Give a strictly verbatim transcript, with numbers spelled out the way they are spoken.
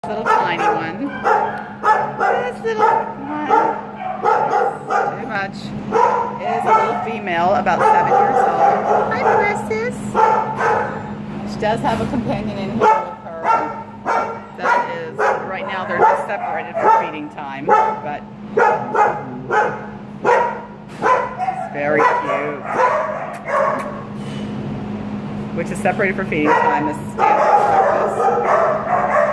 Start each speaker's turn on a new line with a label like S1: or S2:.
S1: Little tiny one. This little one. Too much. Is a little female, about seven years old. Hi, Princess. She does have a companion in here with her. That is, right now they're just separated for feeding time, but it's very cute. Which is separated for feeding time. This is standard breakfast.